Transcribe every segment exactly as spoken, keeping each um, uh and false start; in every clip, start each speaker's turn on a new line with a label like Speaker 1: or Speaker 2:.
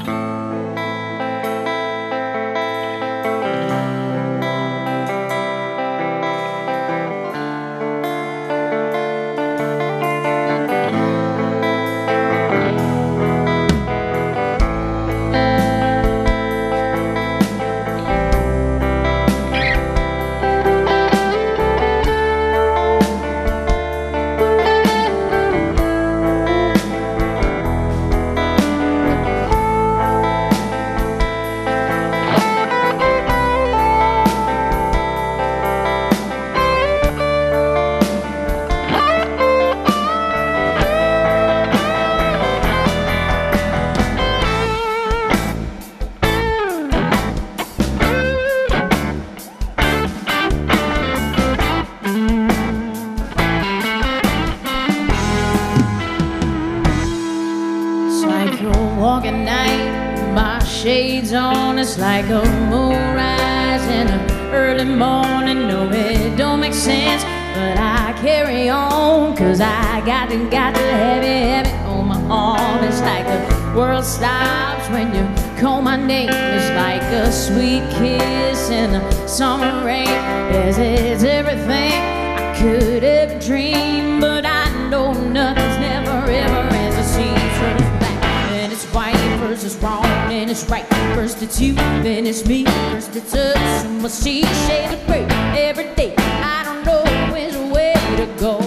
Speaker 1: Shades on, it's like a moonrise in the early morning. No, it don't make sense, but I carry on, cause I got to, got to have it, have it on my arm. It's like the world stops when you call my name. It's like a sweet kiss in the summer rain. Yes, it's everything I could ever dream, but I know nothing's never ever as it seems. First it's black, then it's white, first it's wrong, then it's right. First it's you, then it's me. First it's us, and we'll see shades of gray every day. I don't know which way to go.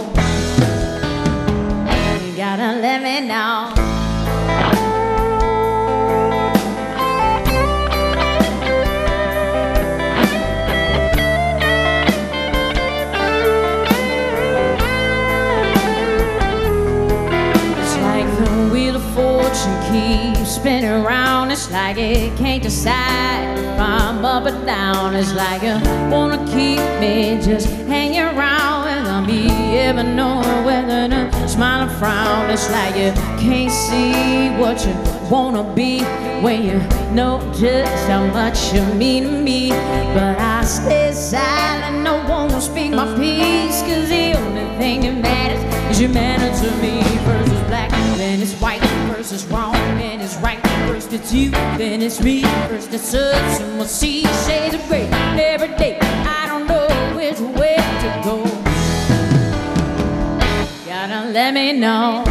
Speaker 1: You gotta let me know. It's like the wheel of fortune keeps spinning around. It's like it can't decide if I'm up or down. It's like you wanna keep me just hanging around without me ever knowing whether to smile or frown. It's like you can't see what you wanna be when you know just how much you mean to me. But I stay silent, no one will speak my peace, cause the only thing that matters is you matter to me. First it's black, then it's white. First it's wrong, then it's right. First it's you, then it's me. First it's us, and we'll see shades of gray every day. I don't know which way to go. Gotta let me know.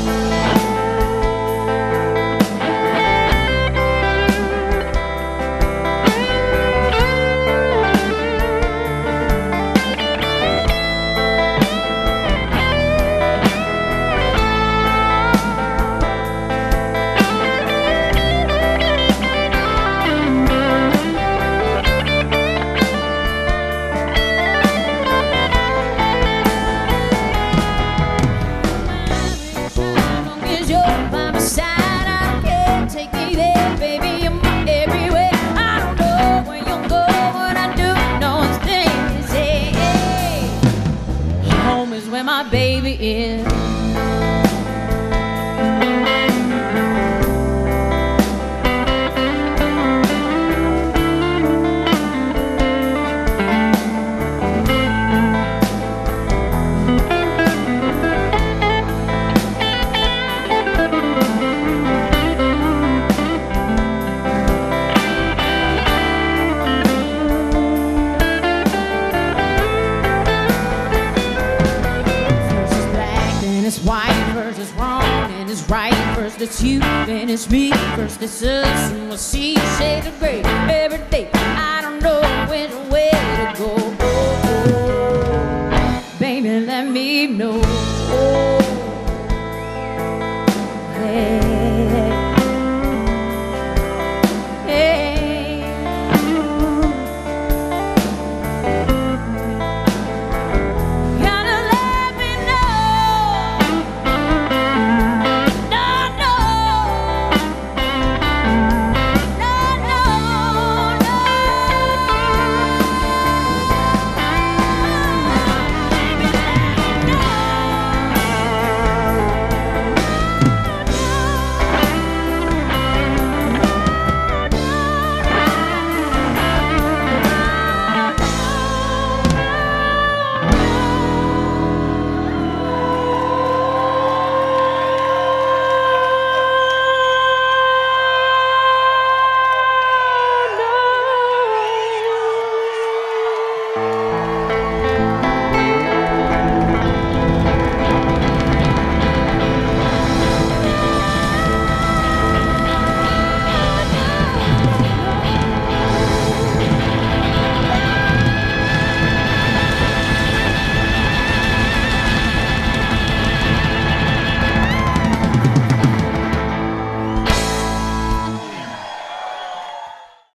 Speaker 1: My baby is. It's you, then it's me. First it's us, and we'll see shades of gray every day. I don't know which way to go. Oh, oh, baby, let me know.